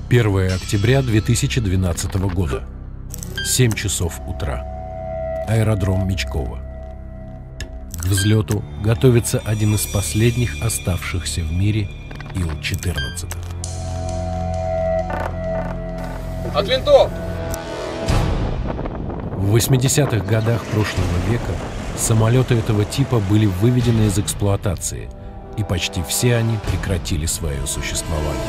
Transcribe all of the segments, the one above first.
1 октября 2012 года. 7 часов утра. Аэродром Мечково. К взлету готовится один из последних оставшихся в мире Ил-14. От винтов! В 80-х годах прошлого века самолеты этого типа были выведены из эксплуатации, и почти все они прекратили свое существование.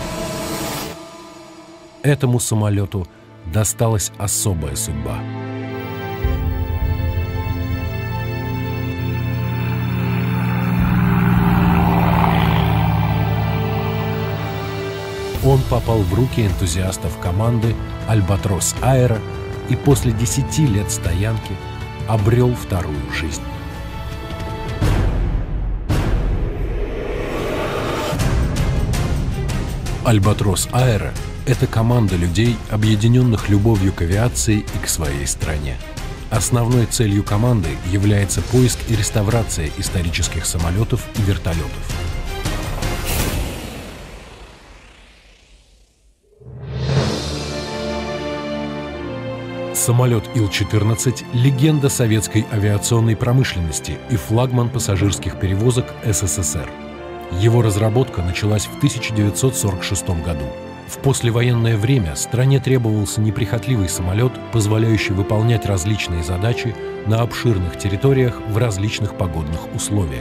Этому самолету досталась особая судьба. Он попал в руки энтузиастов команды «Альбатрос Аэро» и после 10 лет стоянки обрел вторую жизнь. «Альбатрос Аэро» — это команда людей, объединенных любовью к авиации и к своей стране. Основной целью команды является поиск и реставрация исторических самолетов и вертолетов. Самолет Ил-14 – легенда советской авиационной промышленности и флагман пассажирских перевозок СССР. Его разработка началась в 1946 году. В послевоенное время стране требовался неприхотливый самолет, позволяющий выполнять различные задачи на обширных территориях в различных погодных условиях.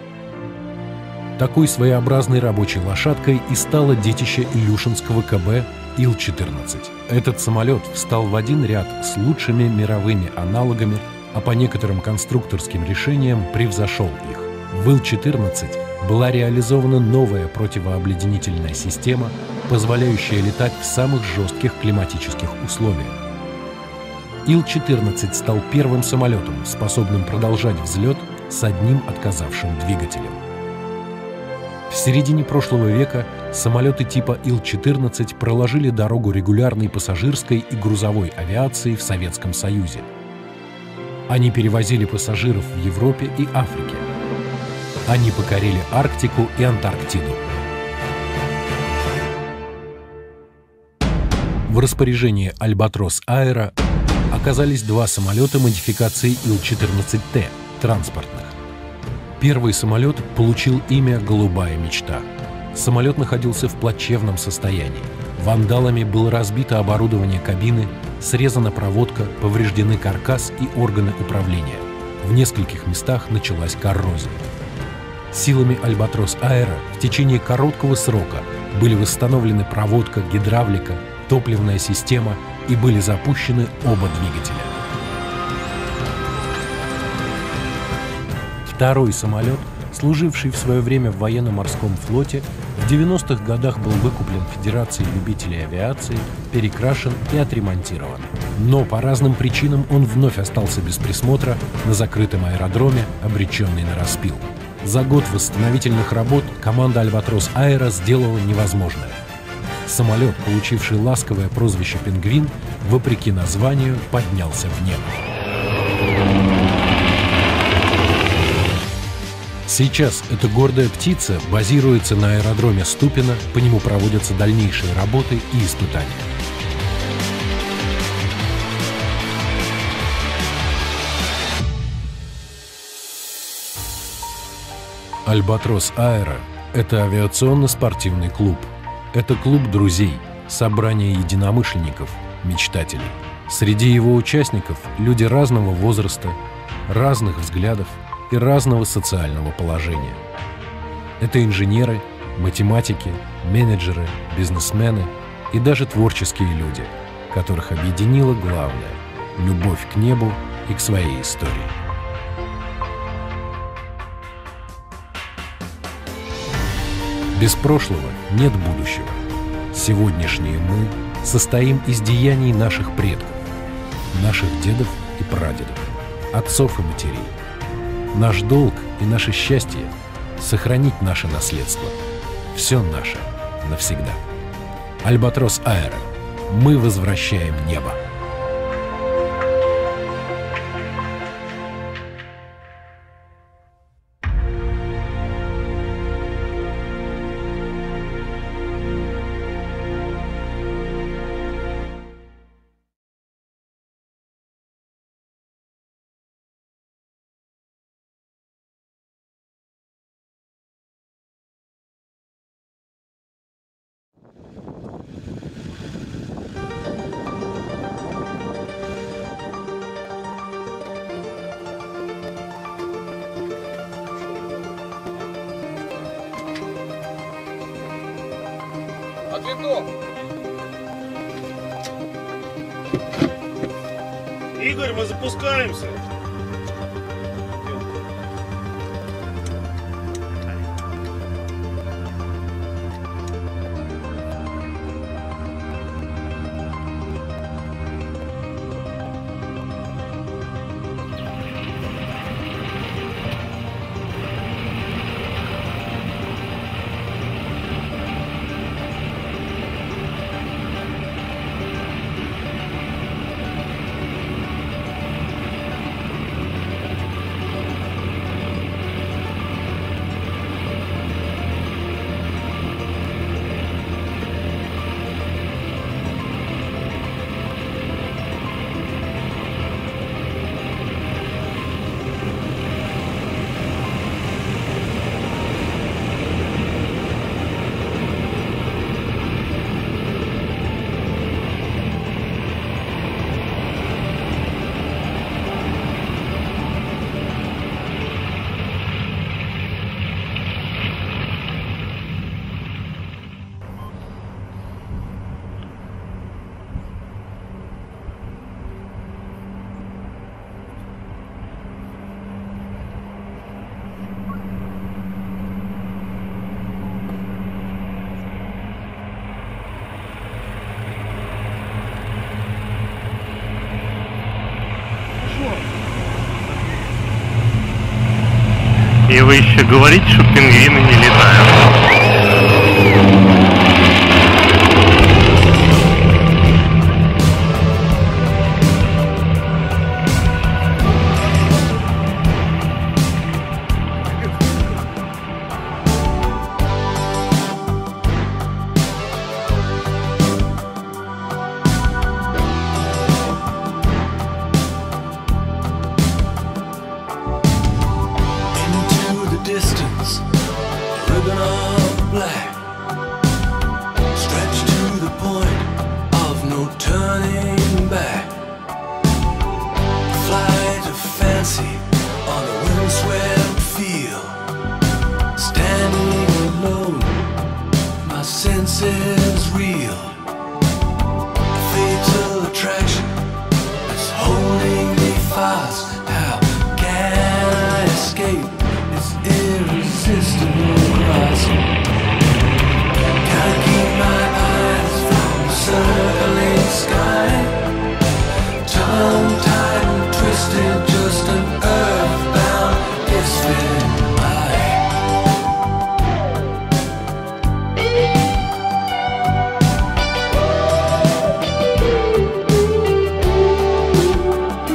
Такой своеобразной рабочей лошадкой и стало детище Илюшинского КБ Ил-14. Этот самолет встал в один ряд с лучшими мировыми аналогами, а по некоторым конструкторским решениям превзошел их. В Ил-14 была реализована новая противообледенительная система, позволяющая летать в самых жестких климатических условиях. Ил-14 стал первым самолетом, способным продолжать взлет с одним отказавшим двигателем. В середине прошлого века самолеты типа Ил-14 проложили дорогу регулярной пассажирской и грузовой авиации в Советском Союзе. Они перевозили пассажиров в Европе и Африке. Они покорили Арктику и Антарктиду. В распоряжении «Альбатрос Аэро» оказались два самолета модификации Ил-14Т, транспортных. Первый самолет получил имя «Голубая мечта». Самолет находился в плачевном состоянии. Вандалами было разбито оборудование кабины, срезана проводка, повреждены каркас и органы управления. В нескольких местах началась коррозия. Силами «Альбатрос Аэро» в течение короткого срока были восстановлены проводка, гидравлика, топливная система и были запущены оба двигателя. Второй самолет, служивший в свое время в военно-морском флоте, в 90-х годах был выкуплен Федерацией любителей авиации, перекрашен и отремонтирован. Но по разным причинам он вновь остался без присмотра на закрытом аэродроме, обреченный на распил. За год восстановительных работ команда «Альбатрос Аэро» сделала невозможное. Самолет, получивший ласковое прозвище «Пингвин», вопреки названию поднялся в небо. Сейчас эта гордая птица базируется на аэродроме Ступино, по нему проводятся дальнейшие работы и испытания. «Альбатрос Аэро» — это авиационно-спортивный клуб. Это клуб друзей, собрание единомышленников, мечтателей. Среди его участников люди разного возраста, разных взглядов и разного социального положения. Это инженеры, математики, менеджеры, бизнесмены и даже творческие люди, которых объединило главное – любовь к небу и к своей истории. Без прошлого нет будущего. Сегодняшние мы состоим из деяний наших предков, наших дедов и прадедов, отцов и матерей. Наш долг и наше счастье — сохранить наше наследство. Все наше навсегда. «Альбатрос Аэро». Мы возвращаем небо. От винтов! Игорь, мы запускаемся! И вы еще говорите, что пингвины не летают. Distance, ribbon of black, stretched to the point of no turning back. Flight of fancy on a windswept field, standing alone, my senses reel. A fatal attraction is holding me fast. How can I escape? Irresistible grasp. Can't keep my eyes from the circling sky. Tongue-tied and twisted, just an earthbound misfit eye.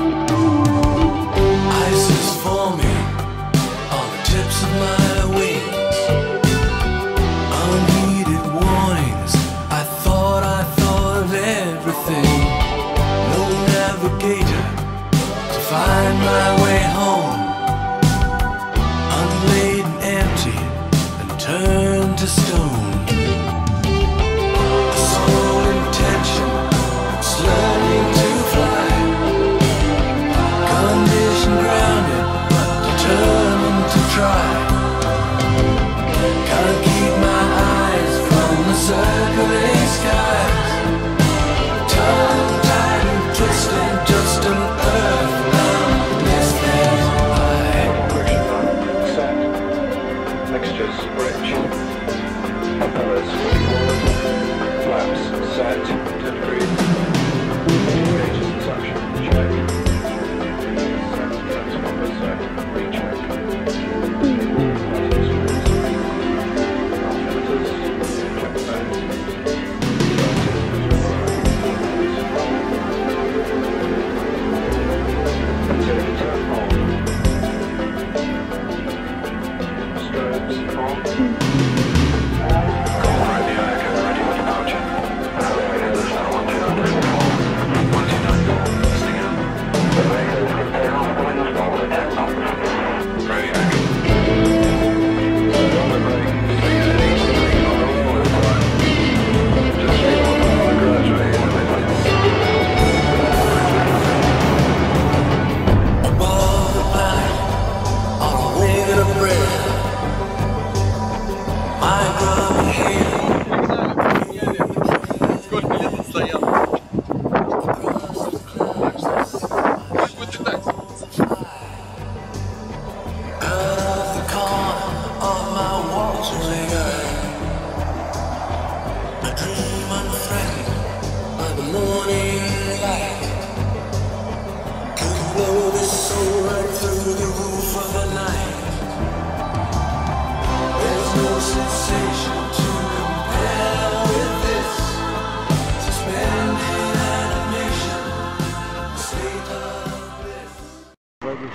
dream unthreatened by the morning light. You can blow this soul right through the roof of the night. There's no sensation to compare with this. Suspended animation, a state of bliss.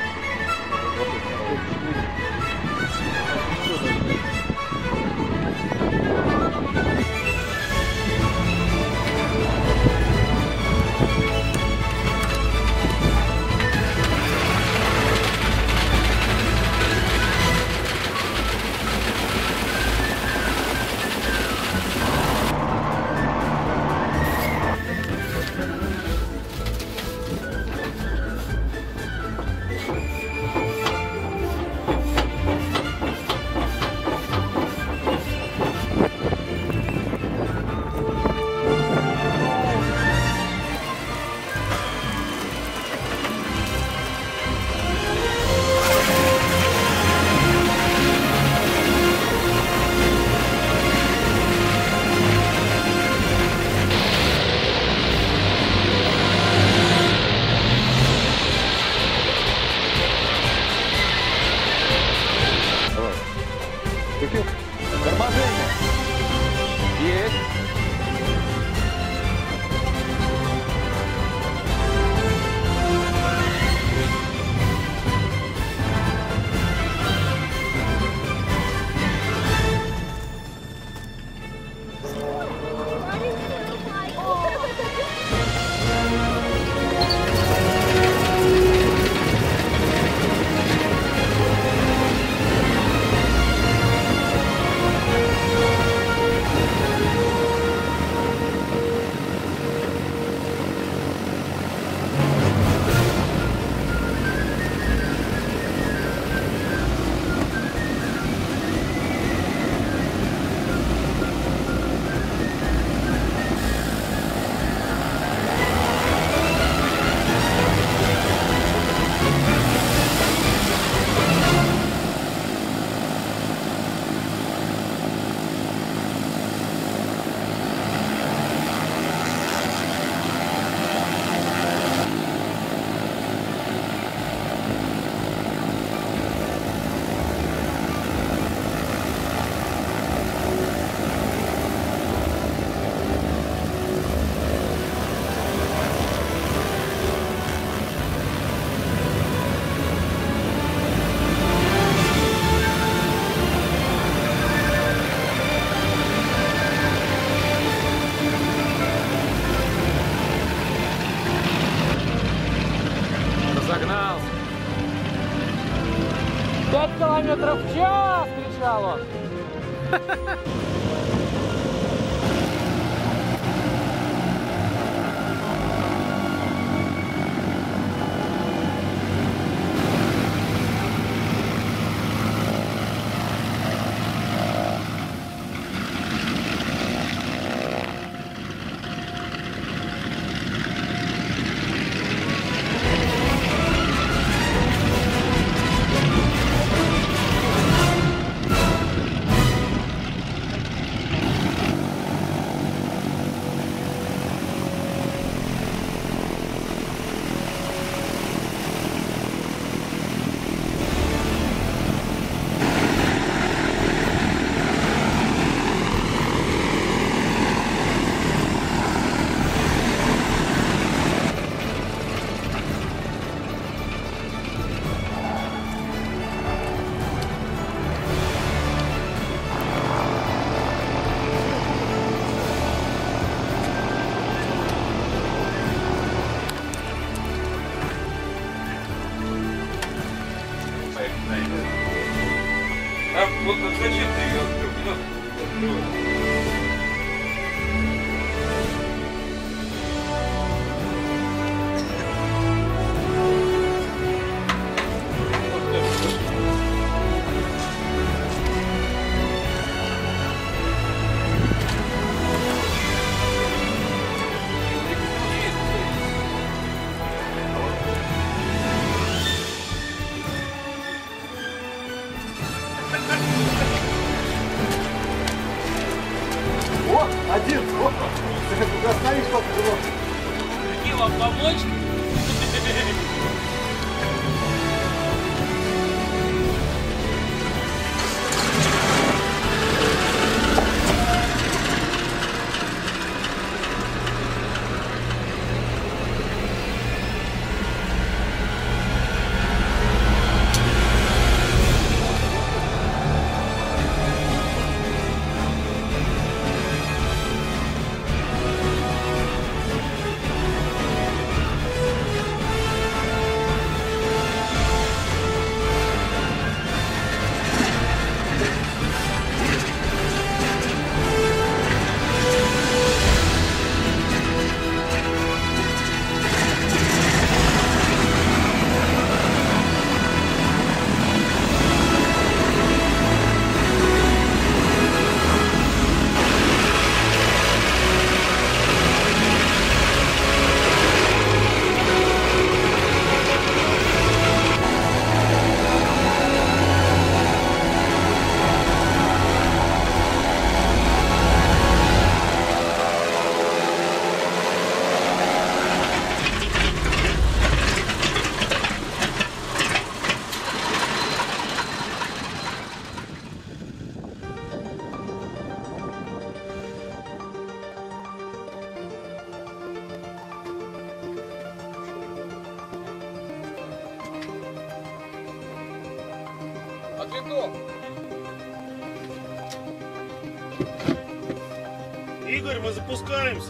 Разогнался. 5 километров в час, кричал он. Один. Остановись, папа. Какие вам помочь? Игорь, мы запускаемся.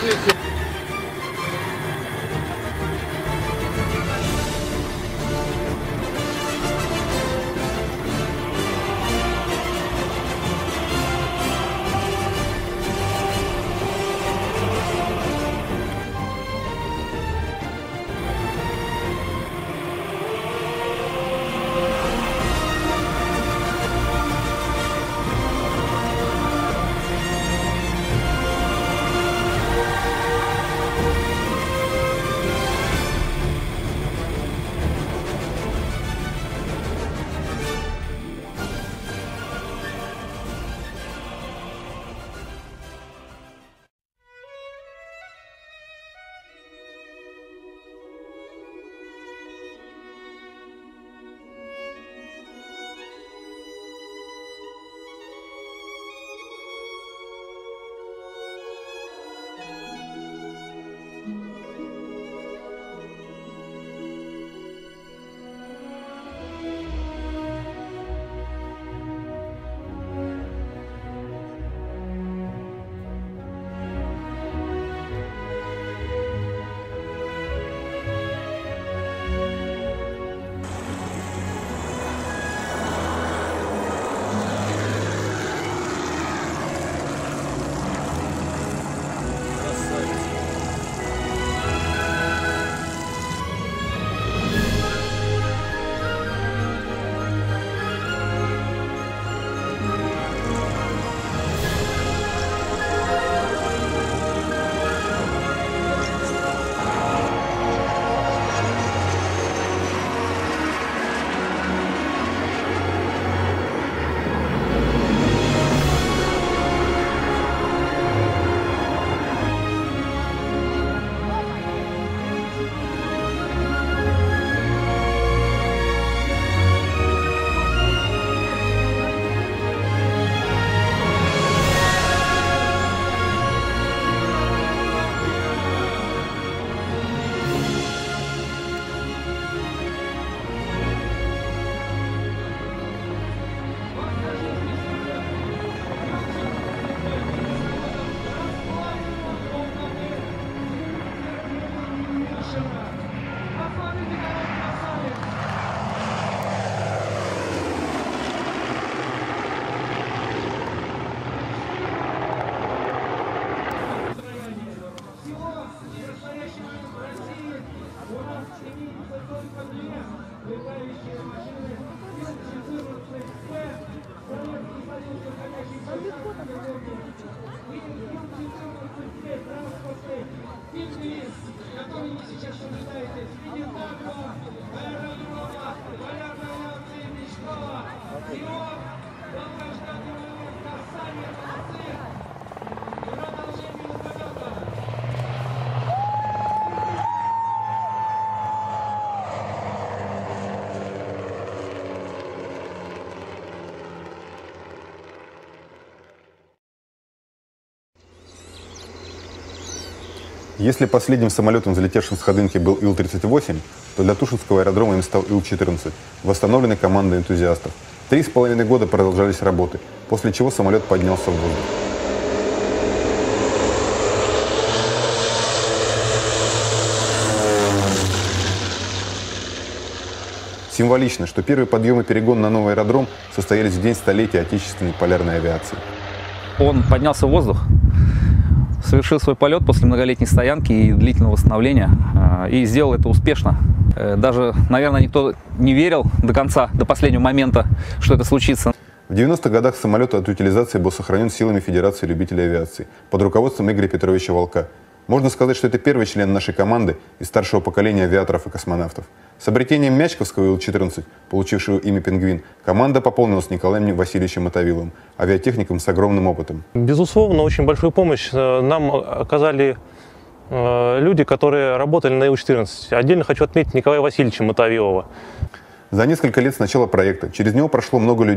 Отлично. Если последним самолетом, взлетевшим с Ходынки, был Ил-38, то для Тушинского аэродрома им стал Ил-14, восстановленный командой энтузиастов. 3,5 года продолжались работы, после чего самолет поднялся в воздух. Символично, что первый подъем и перегон на новый аэродром состоялись в день столетия отечественной полярной авиации. Он поднялся в воздух, совершил свой полет после многолетней стоянки и длительного восстановления, и сделал это успешно. Даже, наверное, никто не верил до конца, до последнего момента, что это случится. В 90-х годах самолет от утилизации был сохранен силами Федерации любителей авиации под руководством Игоря Петровича Волка. Можно сказать, что это первый член нашей команды из старшего поколения авиаторов и космонавтов. С обретением Мячковского Ил-14, получившего имя «Пингвин», команда пополнилась Николаем Васильевичем Мотовиловым, авиатехником с огромным опытом. Безусловно, очень большую помощь нам оказали люди, которые работали на Ил-14. Отдельно хочу отметить Николая Васильевича Мотовилова. За несколько лет с начала проекта через него прошло много людей.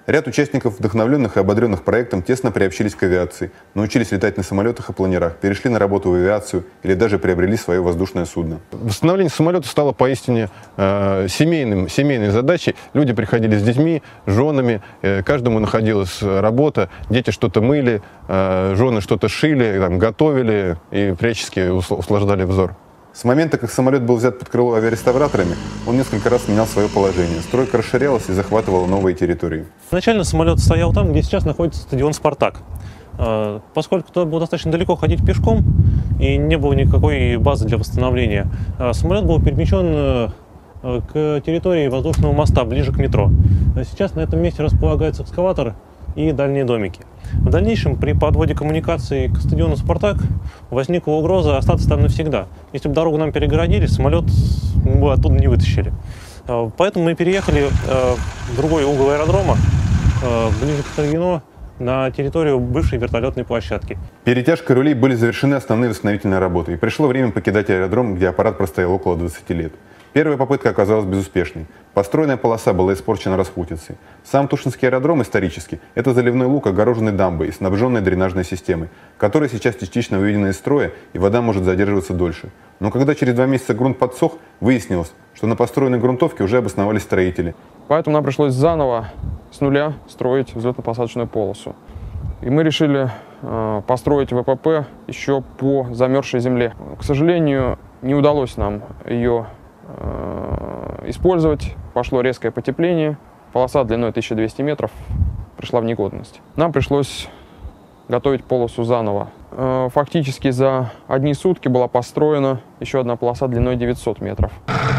Ряд участников, вдохновленных и ободренных проектом, тесно приобщились к авиации, научились летать на самолетах и планерах, перешли на работу в авиацию или даже приобрели свое воздушное судно. Восстановление самолета стало поистине семейной задачей. Люди приходили с детьми, с женами, каждому находилась работа, дети что-то мыли, жены что-то шили, там, готовили и всячески услаждали взор. С момента, как самолет был взят под крыло авиареставраторами, он несколько раз менял свое положение. Стройка расширялась и захватывала новые территории. Изначально самолет стоял там, где сейчас находится стадион «Спартак». Поскольку туда было достаточно далеко ходить пешком и не было никакой базы для восстановления, самолет был перемещен к территории воздушного моста, ближе к метро. Сейчас на этом месте располагается экскаватор и дальние домики. В дальнейшем при подводе коммуникации к стадиону «Спартак» возникла угроза остаться там навсегда. Если бы дорогу нам перегородили, самолет мы бы оттуда не вытащили. Поэтому мы переехали в другой угол аэродрома, ближе к стадиону, на территорию бывшей вертолетной площадки. Перетяжкой рулей были завершены основные восстановительные работы, и пришло время покидать аэродром, где аппарат простоял около 20 лет. Первая попытка оказалась безуспешной. Построенная полоса была испорчена распутицей. Сам Тушинский аэродром исторически – это заливной луг, огороженный дамбой и снабженной дренажной системой, которая сейчас частично выведена из строя, и вода может задерживаться дольше. Но когда через 2 месяца грунт подсох, выяснилось, что на построенной грунтовке уже обосновались строители. Поэтому нам пришлось заново с нуля строить взлетно-посадочную полосу. И мы решили построить ВПП еще по замерзшей земле. К сожалению, не удалось нам ее использовать. Пошло резкое потепление. Полоса длиной 1200 метров пришла в негодность. Нам пришлось готовить полосу заново. Фактически за одни сутки была построена еще одна полоса длиной 900 метров.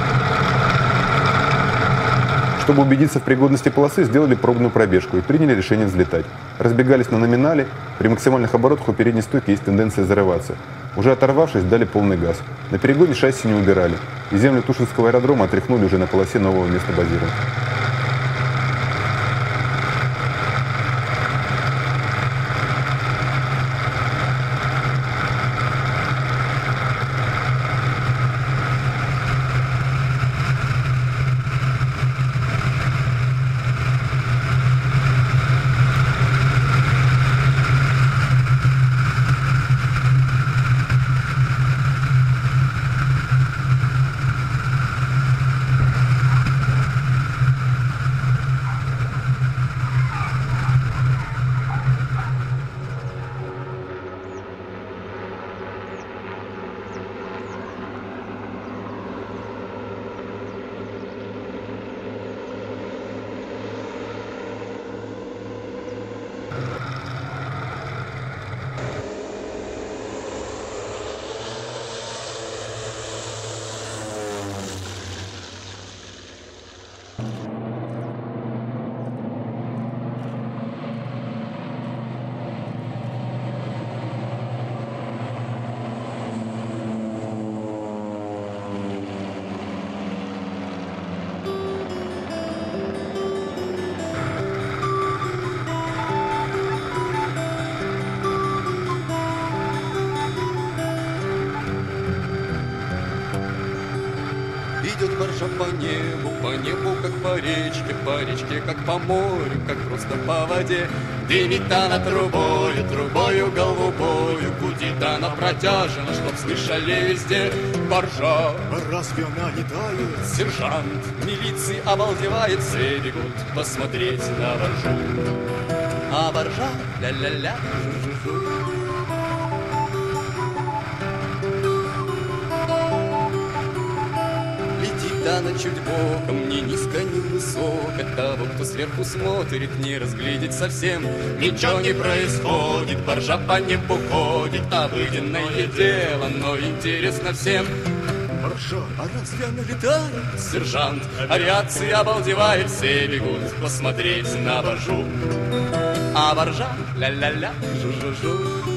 Чтобы убедиться в пригодности полосы, сделали пробную пробежку и приняли решение взлетать. Разбегались на номинале. При максимальных оборотах у передней стойки есть тенденция зарываться. Уже оторвавшись, дали полный газ. На перегоне шасси не убирали. И землю Тушинского аэродрома отряхнули уже на полосе нового места базирования. Идет баржа по небу, как по речке, как по морю, как просто по воде. Дымит она трубою голубою, гудит она протяжно, чтоб слышали везде. Баржа, разве она не тает? Сержант милиции обалдевает, все бегут посмотреть на баржу. А баржа, ля-ля-ля, жу-жу-жу. Она чуть боком, ни низко, ни высоко. Того, кто сверху смотрит, не разглядеть совсем. Ничего не происходит, баржа по небу ходит. Обыденное дело, но интересно всем. Баржа, а разве она летает? Сержант авиации обалдевает, все бегут посмотреть на баржу. А баржа, ля-ля-ля, жу-жу-жу.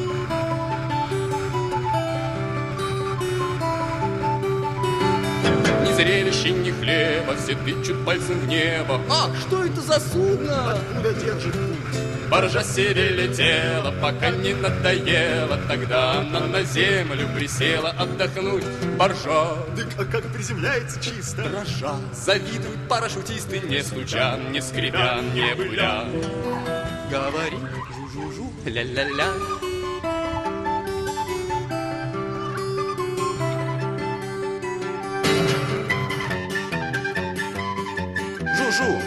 Зрелище не хлеба, все тычут пальцем в небо. Ах, что это за судно? Откуда держит путь? Баржа себе летела, пока не надоело. Тогда она на землю присела отдохнуть. Баржа, А как приземляется чисто. дрожа, завидуют парашютисты, не стуча, не скрипя, не пыля. Говорит жу-жу-жу, ля-ля-ля. Жу-жу.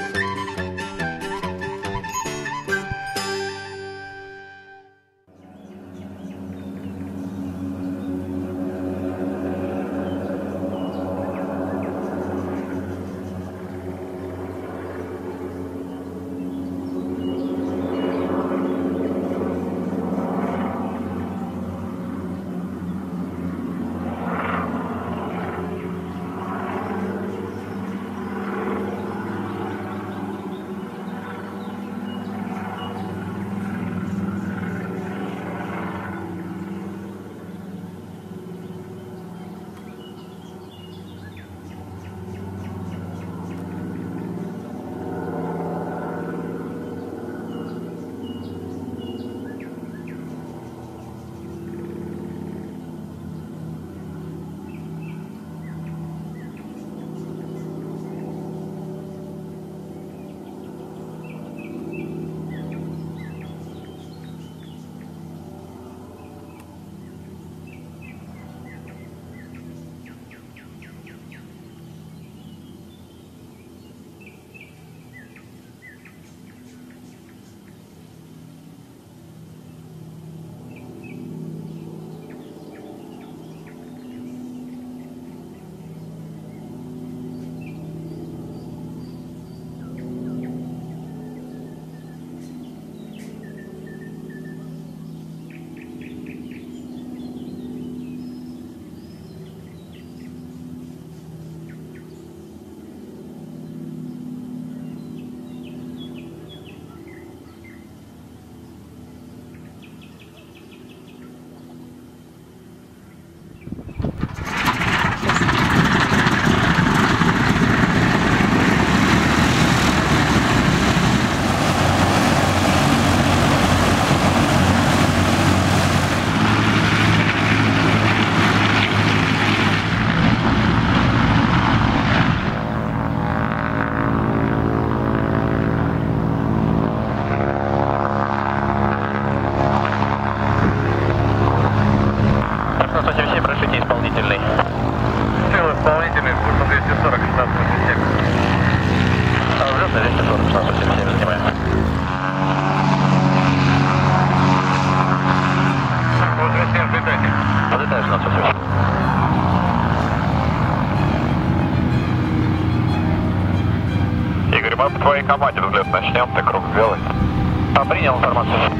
Игорь, мы по твоей команде взлет начнем, ты круг сделай. Принял информацию.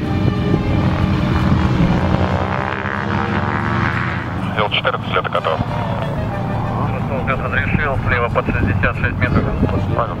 Ил-14 взлета готов. Взлет разрешил, слева под 66 метров. Пожалуйста.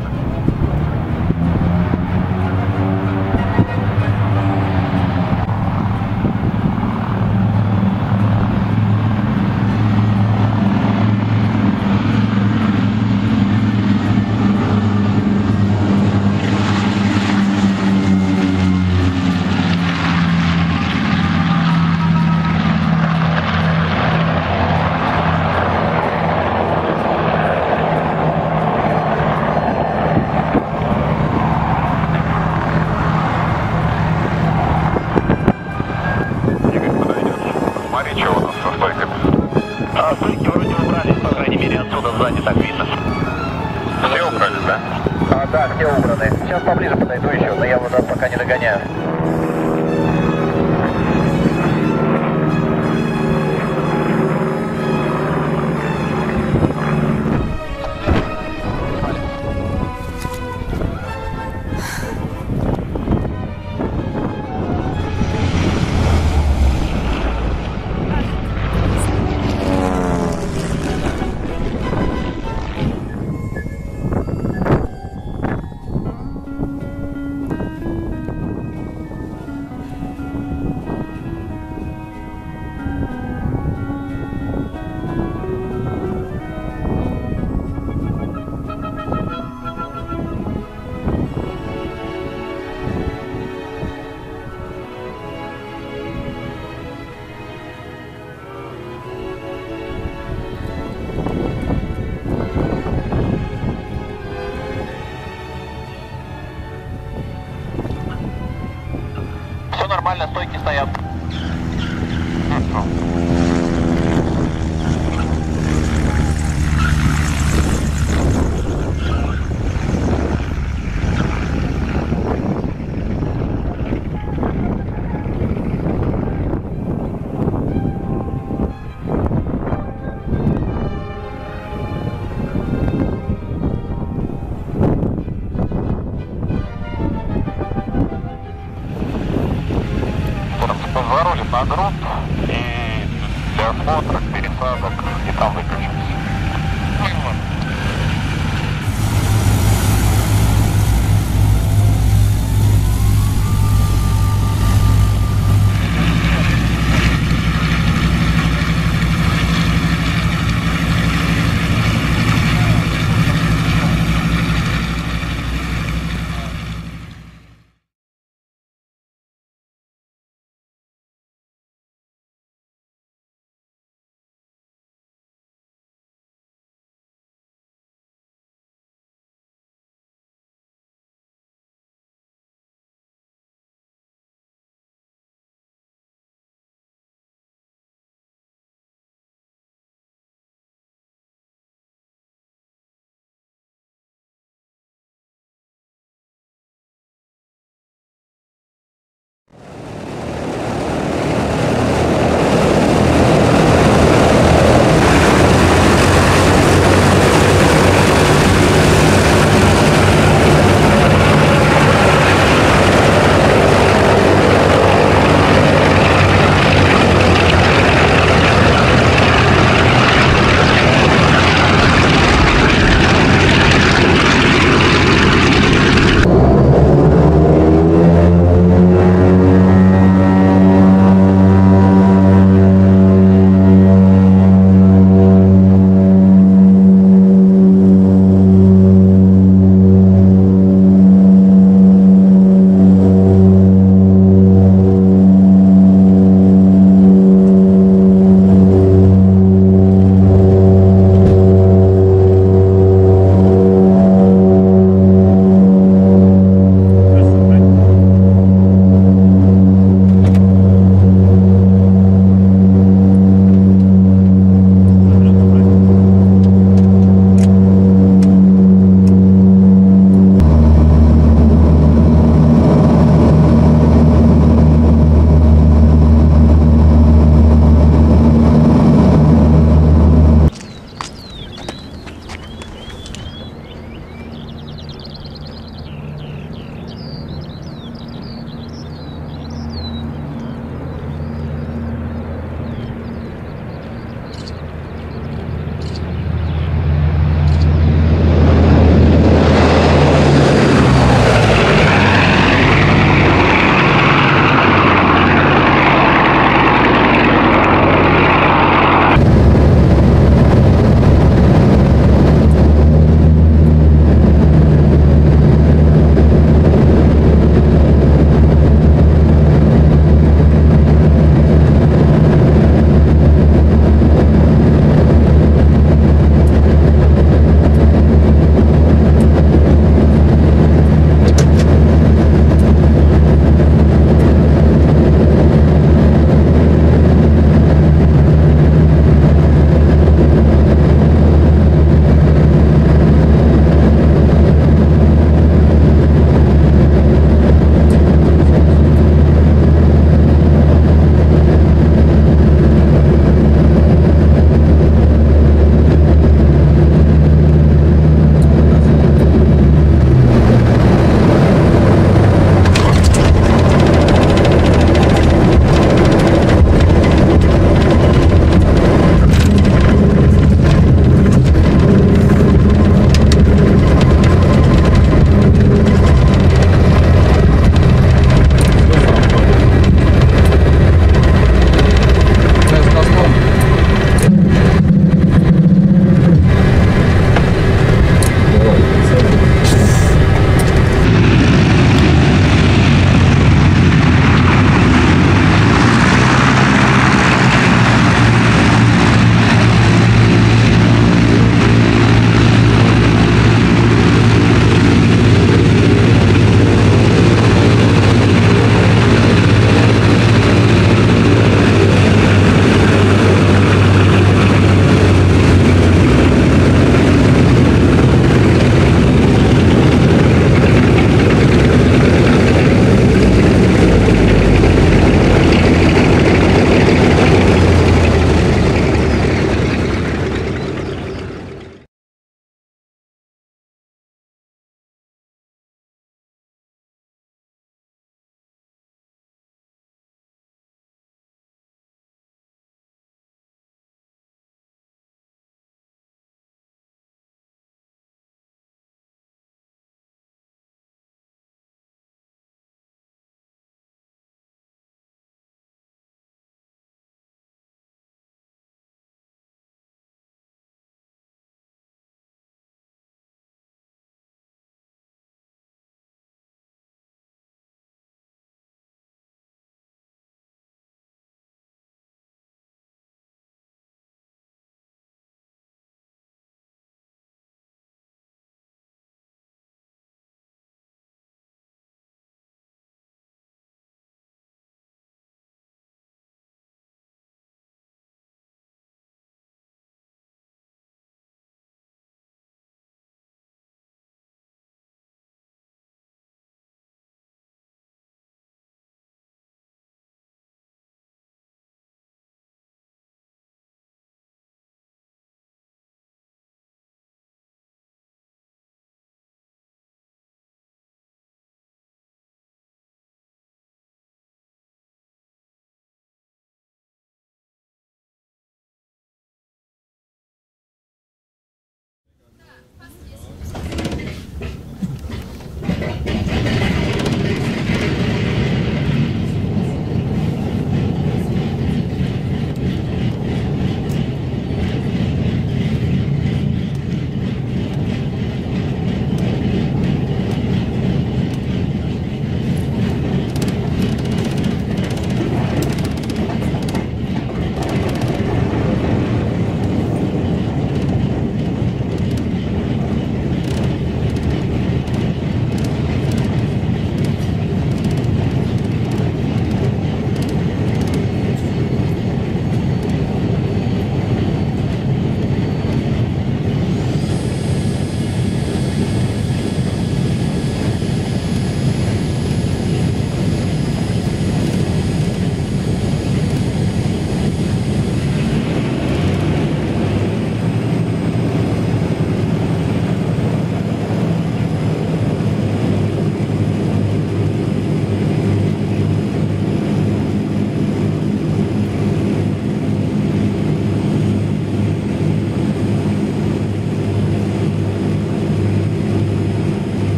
Сейчас поближе подойду еще, но я вот пока не догоняю. нормально, стойки стоят. Разорвали на грунт и для осмотра, пересадок, и там выключились.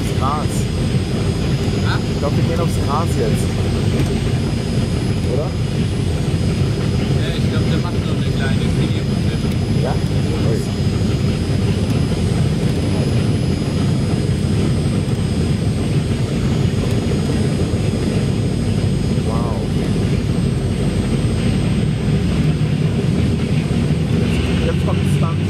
aufs Gras. Ich glaube, wir gehen aufs Gras jetzt. Oder? Ja, ich glaube, der macht noch eine kleine Videokonferenz. Ja? Ui. Wow. Jetzt kommt es dann.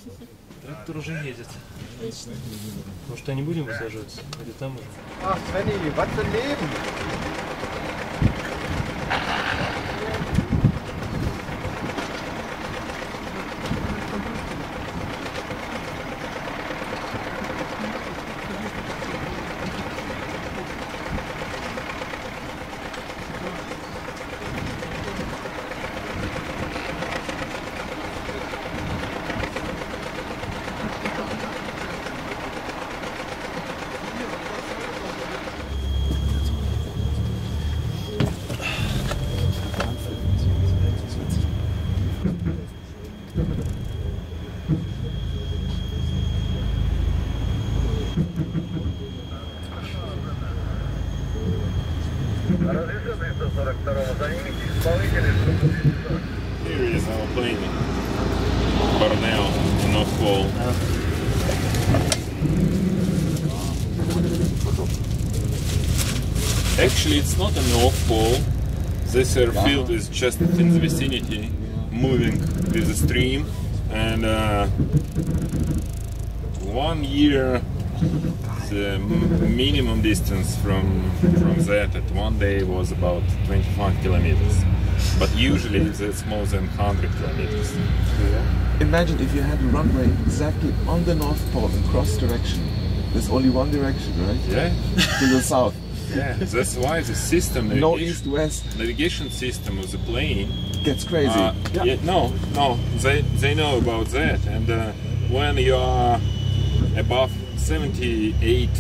Трактор уже едет. Может, не будем высаживаться? Или там уже? Ach, Svenny, was für ein Leben! Here is our plane, Borneo, North Pole. Actually, it's not a North Pole. This airfield is just in the vicinity, moving with the stream, and 1 year the minimum distance from that at one day was about 25 kilometers. But usually it's more than 100 kilometers. Imagine if you had a runway exactly on the North Pole in cross direction. There's only one direction, right? Yeah. To the south. Yeah, that's why the system, no east-west navigation system of the plane gets crazy. Yeah, no, they know about that, and when you are above 78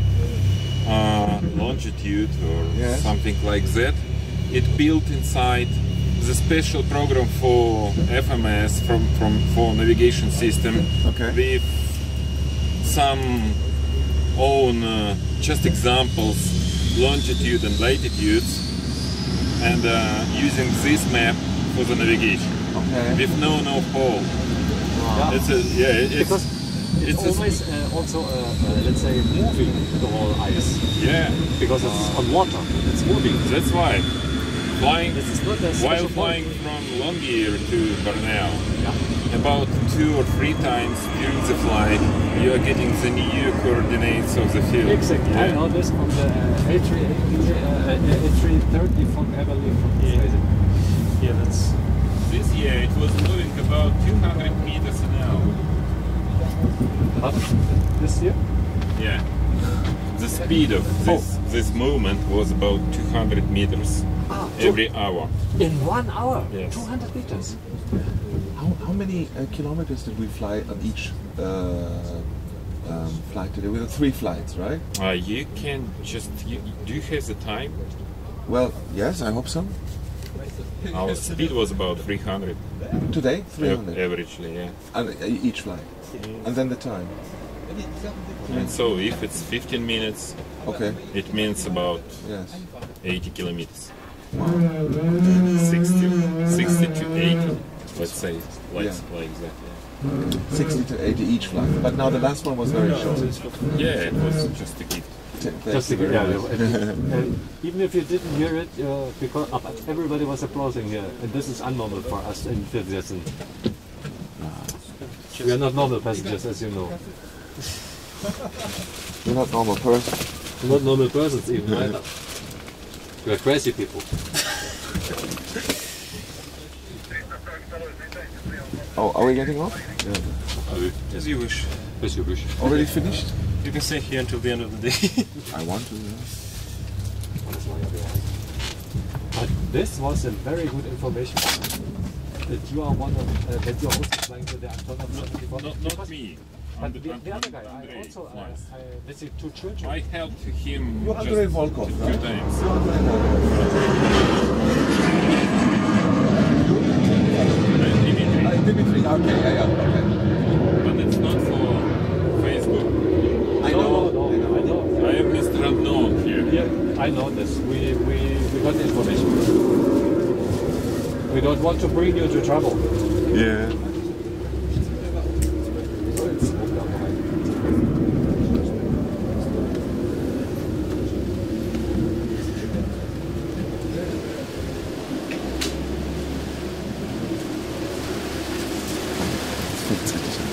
longitude or something like that, it built inside the special program for FMS for navigation system with some own just examples, longitude and latitudes, and using this map for the navigation with no North Pole. Wow. It's always also let's say moving the whole ice. Yeah, because it's on water. It's moving. That's why flying while flying from Longyear to Borneo, about 2 or 3 times during the flight, you are getting the new coordinates of the field. Exactly. I know this from the A330 from Everly from Yeah, that's this year it was moving about 200 meters an hour. This year? Yeah. The speed of this movement was about 200 meters every hour. In 1 hour? Yes. 200 meters? How many kilometers did we fly on each flight today? We had 3 flights, right? You can just... do you have the time? Well, yes, I hope so. Our speed was about 300. Today? 300? Averagely, yeah. And each flight? And then the time? And so if it's 15 minutes, it means about 80 kilometers. Wow. 60 to 80, let's say, like that. 60 to 80 each flight. But now the last one was very short. Yeah, it was just a gift. Just a gift, and even if you didn't hear it, because everybody was applauding here, and this is unnormal for us in Aviation. We are not normal passengers, as you know. You're not normal person. We're not normal persons even either. We are crazy people. Oh, are we getting off? Yeah. As you wish. As you wish. Already finished? You can stay here until the end of the day. I want to, But this was a very good information. That you are one of that you're also flying with the Antonov 74. Not me. But the other guy, I also let's say 2 children. I helped him You're Andrei Volkov, 2 right? times. Dimitri, okay. But it's not for Facebook. I know. I am Mr. Unknown here. Yeah, I know this. We got the information. We don't want to bring you to trouble. Yeah. It's